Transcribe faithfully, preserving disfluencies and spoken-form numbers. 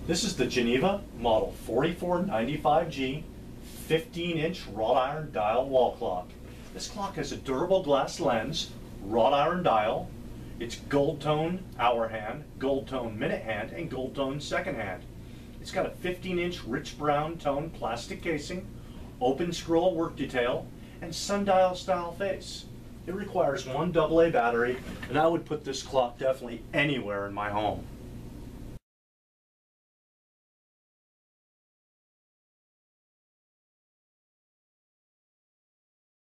This is the Geneva model forty-four ninety-five G fifteen inch wrought iron dial wall clock. This clock has a durable glass lens, wrought iron dial. It's gold tone hour hand, gold tone minute hand, and gold tone second hand. It's got a fifteen inch rich brown tone plastic casing, open scroll work detail, and sundial style face. It requires one double A battery, and I would put this clock definitely anywhere in my home.